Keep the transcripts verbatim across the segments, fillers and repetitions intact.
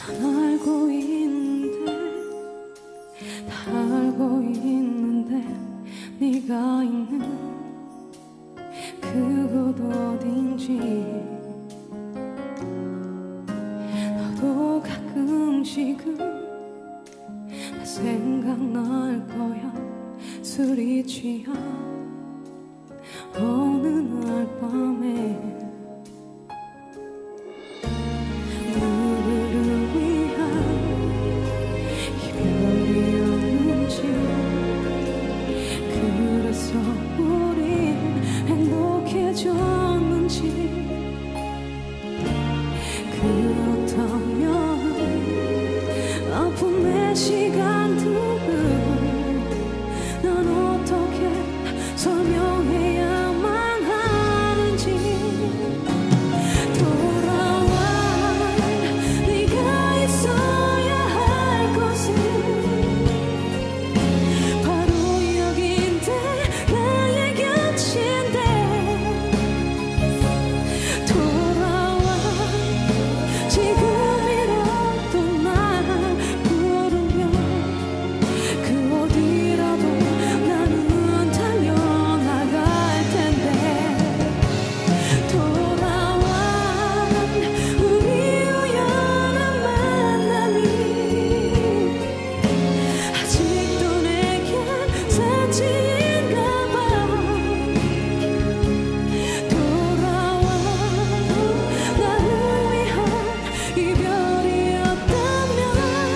알고 있는데 다 알고 있는데 네가 있는 그곳 어딘지 너도 가끔씩은 나 생각날 거야. 술이 취한 어느 날 밤에 누구를 위한 이별이었는지 그래서 우린 행복해졌는지 그렇다면 아픔의 시간들을 난 어떻게 설명해야만 하는지 돌아와 네가 있어야 할 곳은 바로 여긴데 나의 곁인데 돌아와 지금이라도 날 부르면 그 어디라도 나는 달려나갈 텐데 돌아와 우리 우연한 만남이 아직도 내겐 사치인가 봐. 돌아와 나를 위한 이별이었다면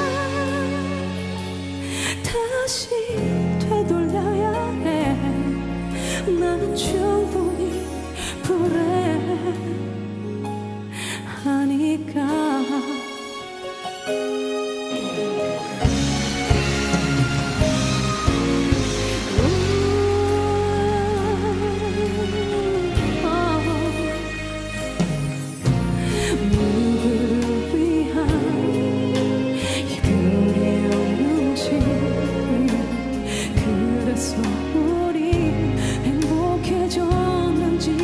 다시 되돌려야 해. 난 충분히 불행하니까. 누구를 위한 이별이었는지 그래서 우리 행복해졌는지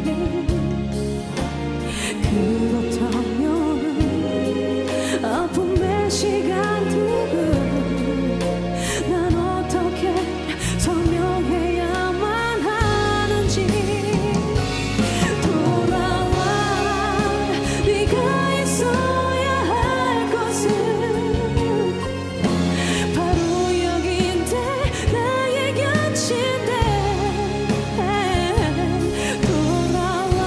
그렇다면 아픔의 시간들을 난 어떻게 설명해야만 하는지 돌아와 네가 있어야 할 곳은 바로 여긴데 나의 곁인데 돌아와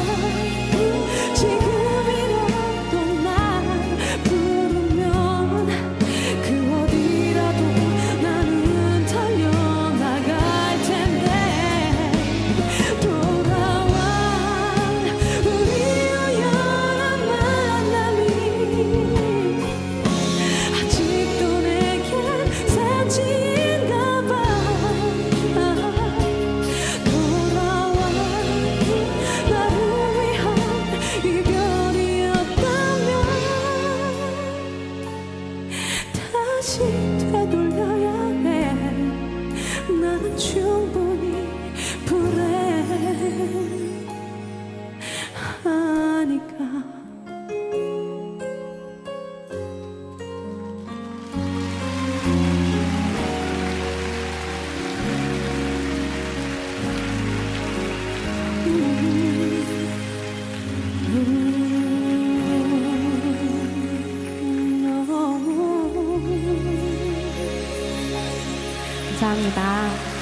지금이라도 날 부르면 그 어디라도 나는 달려나갈 텐데 돌아와 우리 우연한 만남이 아직도 내겐 사치인가 봐. 돌아와 나를 위한 이별이었다면 다시 되돌려야 해. 나는 충분히 불행하니까. 감사합니다.